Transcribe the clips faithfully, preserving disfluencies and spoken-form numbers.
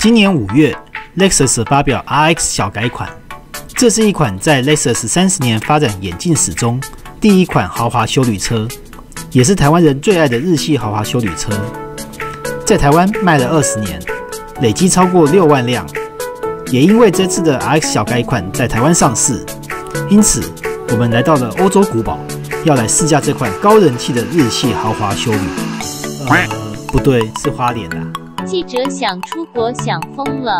今年五月 ，Lexus 发表 R X 小改款，这是一款在 Lexus 三十年发展演进史中第一款豪华休旅车，也是台湾人最爱的日系豪华休旅车。在台湾卖了二十年，累积超过六万辆。也因为这次的 R X 小改款在台湾上市，因此我们来到了欧洲古堡，要来试驾这款高人气的日系豪华休旅。呃，不对，是花莲啦。 记者想出国想疯了。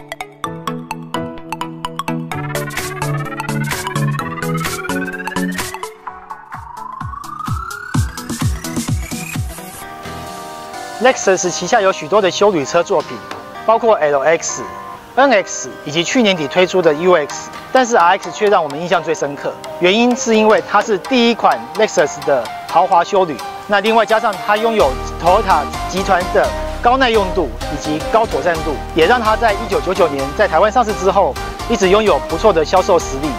Lexus 旗下有许多的休旅车作品，包括 L X、N X 以及去年底推出的 U X， 但是 R X 却让我们印象最深刻。原因是因为它是第一款 Lexus 的豪华休旅，那另外加上它拥有 Toyota 集团的高耐用度以及高妥善度，也让它在一九九九年在台湾上市之后，一直拥有不错的销售实力。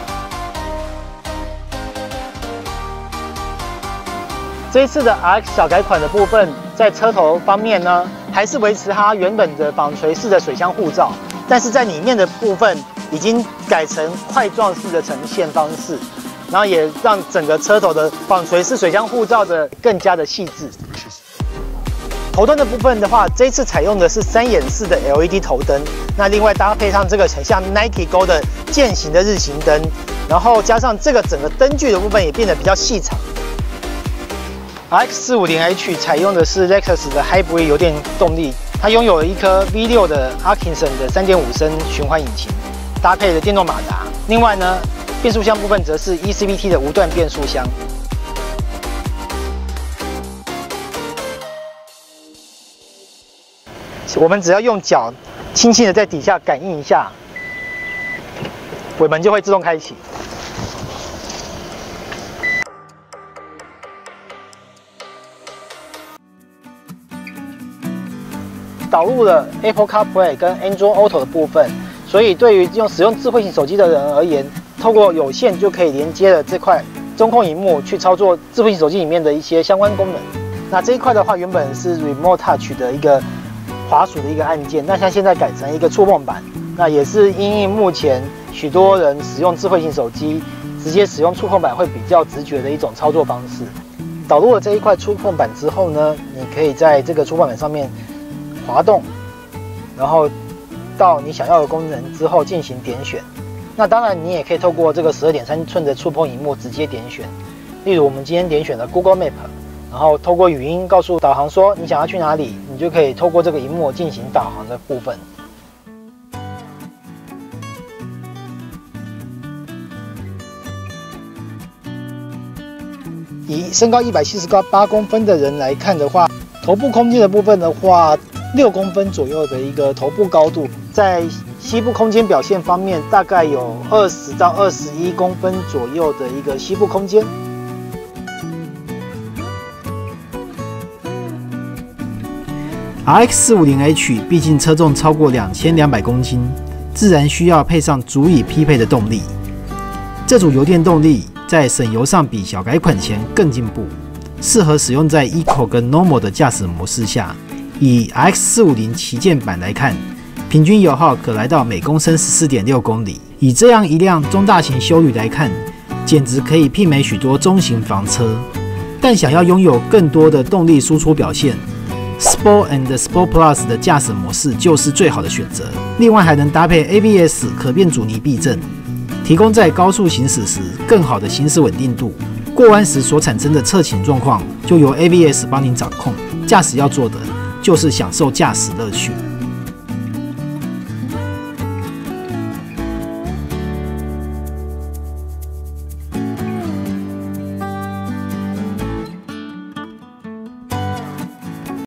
这一次的 R X 小改款的部分，在车头方面呢，还是维持它原本的纺锤式的水箱护罩，但是在里面的部分已经改成块状式的呈现方式，然后也让整个车头的纺锤式水箱护罩的更加的细致。头灯的部分的话，这一次采用的是三眼式的 L E D 头灯，那另外搭配上这个很像 Nike Go 的渐行的日行灯，然后加上这个整个灯具的部分也变得比较细长。R X 四五零 H 采用的是 Lexus 的 Hybrid 油电动力，它拥有一颗 V 六 的 Atkinson 的 三点五 升循环引擎，搭配了电动马达。另外呢，变速箱部分则是 E C V T 的无段变速箱。我们只要用脚轻轻的在底下感应一下，尾门就会自动开启。导入了 Apple CarPlay 跟 Android Auto 的部分，所以对于用使用智慧型手机的人而言，透过有线就可以连接了这块中控萤幕去操作智慧型手机里面的一些相关功能。那这一块的话，原本是 Remote Touch 的一个滑鼠的一个按键，那它现在改成一个触碰板，那也是因应目前许多人使用智慧型手机，直接使用触碰板会比较直觉的一种操作方式。导入了这一块触碰板之后呢，你可以在这个触碰板上面滑动，然后到你想要的功能之后进行点选。那当然，你也可以透过这个 十二点三寸的触碰萤幕直接点选。例如，我们今天点选了 Google Map， 然后透过语音告诉导航说你想要去哪里，你就可以透过这个萤幕进行导航的部分。以身高一百七十八公分的人来看的话，头部空间的部分的话，六公分左右的一个头部高度，在膝部空间表现方面，大概有二十到二十一公分左右的一个膝部空间。 R X 四五零 H 毕竟车重超过两千两百公斤，自然需要配上足以匹配的动力。这组油电动力在省油上比小改款前更进步，适合使用在 Eco 跟 Normal 的驾驶模式下。以 R X 四五零旗舰版来看，平均油耗可来到每公升 十四点六公里。以这样一辆中大型休旅来看，简直可以媲美许多中型房车。但想要拥有更多的动力输出表现， Sport and Sport Plus 的驾驶模式就是最好的选择。另外还能搭配 A B S 可变阻尼避震，提供在高速行驶时更好的行驶稳定度。过弯时所产生的侧倾状况，就由 A B S 帮您掌控。驾驶要做的就是享受驾驶乐趣。